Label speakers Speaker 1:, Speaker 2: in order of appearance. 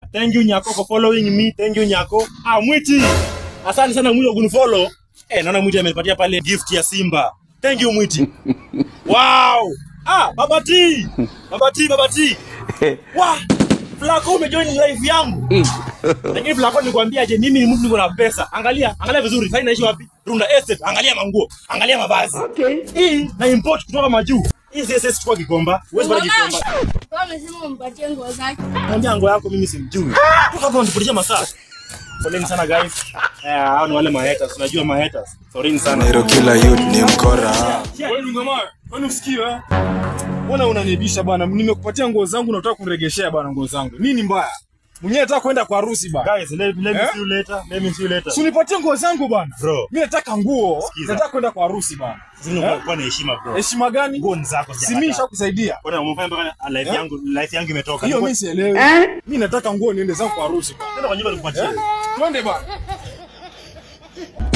Speaker 1: Thank you Nyako for following me. Thank you Nyako. Mwiti. Asante sana Mwiti kunifollow. Naona Mwiti amenipatia pale gift ya Simba. Thank you Mwiti. Wow. Baba T. Wow. Flako umejoin live yangu. Lakini Flako nikwambia aje mimi ni mtu niko na pesa. Angalia vizuri. Sasa naishi wapi? Runda Estate. Angalia manguo. Angalia mavazi. Hii na import kutoka majuu. Hii SS chukua Gikomba. Uwezi bali Gikomba.
Speaker 2: Kwa umesema umpatie nguo zake.
Speaker 1: Mwambie nguo yako mimi simjui. Toka hapo nipulisha masaa. Poleni sana guys. Hao ni wale mahaters. Unajua mahaters. Sorry sana.
Speaker 3: Nero kila youth ni mkora.
Speaker 4: Wewe ngoma, kwani usikie? Mbona unanibisha bwana? Nimekupatia nguo zangu na unataka kuniregeshea bwana nguo zangu. Nini mbaya? Mwenyewe nataka kwenda kwa harusi bwana.
Speaker 1: Guys, let me see you later.
Speaker 4: Si unipatie nguo zangu bwana.
Speaker 1: Bro.
Speaker 4: Mimi nataka nguo. Nataka kwenda kwa harusi bwana.
Speaker 1: Kwa na heshima bro.
Speaker 4: Heshima gani?
Speaker 1: Nguo zako
Speaker 4: si mimi nishakusaidia.
Speaker 1: Bwana umefanya mpaka life yangu imetoka.
Speaker 4: Hiyo mimi sielewi. Mimi nataka nguo niende zangu kwa harusi.
Speaker 1: Nenda kwa nyumba nikupatie.
Speaker 4: Twende bwana.